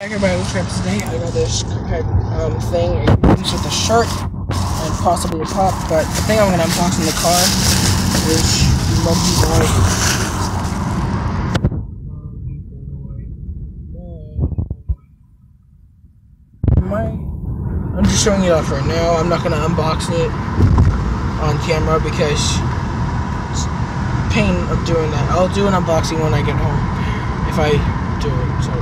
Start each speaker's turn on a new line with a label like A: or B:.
A: Everybody, what's up today? I got this Cuphead thing. It comes with a shirt and possibly a top, but the thing I'm gonna unbox in the car is Lumpy Boy. I'm just showing it off right now. I'm not gonna unbox it on camera because it's pain of doing that. I'll do an unboxing when I get home if I do it. So.